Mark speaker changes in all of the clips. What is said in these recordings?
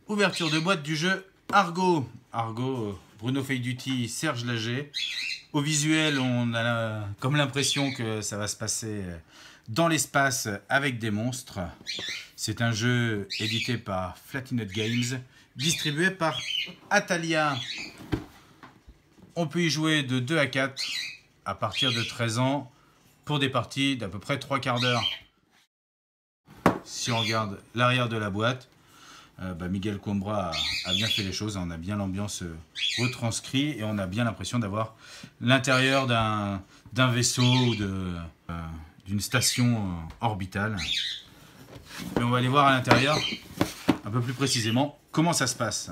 Speaker 1: Ouverture de boîte du jeu Argo. Argo, Bruno Feiduti, Serge Laget. Au visuel, on a comme l'impression que ça va se passer dans l'espace avec des monstres. C'est un jeu édité par Flatinut Games, distribué par Atalia. On peut y jouer de 2 à 4 à partir de 13 ans pour des parties d'à peu près 3 quarts d'heure. Si on regarde l'arrière de la boîte, Miguel Coimbra a bien fait les choses, on a bien l'ambiance retranscrit et on a bien l'impression d'avoir l'intérieur d'un vaisseau ou d'une station orbitale. Mais on va aller voir à l'intérieur un peu plus précisément comment ça se passe.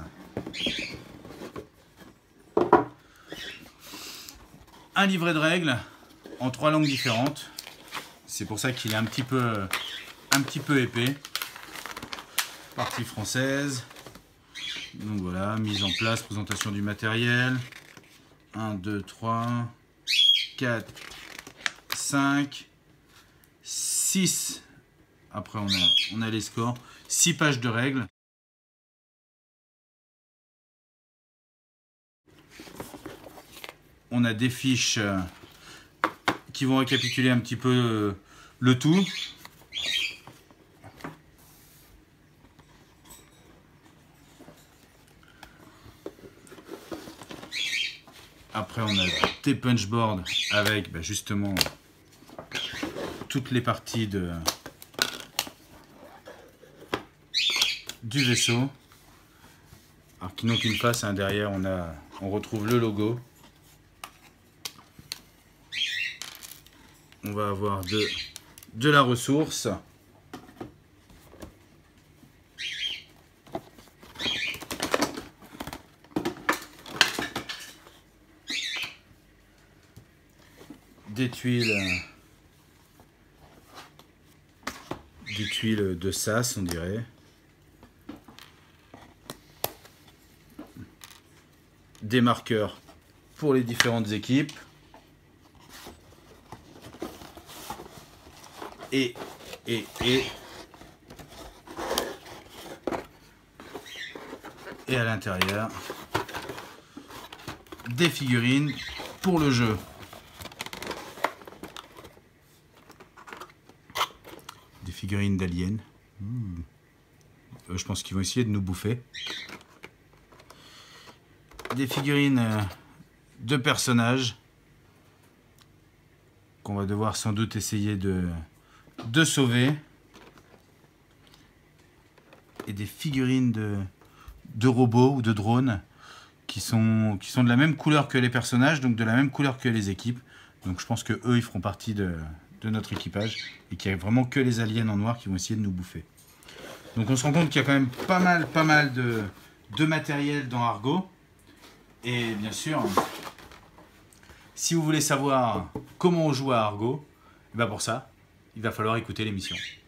Speaker 1: Un livret de règles en 3 langues différentes. C'est pour ça qu'il est un petit peu épais. Partie française. Donc voilà, mise en place, présentation du matériel. 1, 2, 3, 4, 5, 6. Après on a les scores. 6 pages de règles. On a des fiches qui vont récapituler un petit peu le tout. Après, on a des punchboards avec justement toutes les parties du vaisseau. Alors, qui n'ont qu'une face, hein. Derrière, on retrouve le logo. On va avoir de la ressource. Des tuiles de sas, on dirait. Des marqueurs pour les différentes équipes. Et à l'intérieur, des figurines pour le jeu. Des figurines d'aliens. Je pense qu'ils vont essayer de nous bouffer. Des figurines de personnages qu'on va devoir sans doute essayer de sauver. Et des figurines de robots ou de drones qui sont de la même couleur que les personnages, donc de la même couleur que les équipes. Donc je pense que eux ils feront partie de notre équipage et qu'il n'y a vraiment que les aliens en noir qui vont essayer de nous bouffer. Donc on se rend compte qu'il y a quand même pas mal de matériel dans Argo. Et bien sûr, si vous voulez savoir comment on joue à Argo, pour ça, il va falloir écouter l'émission.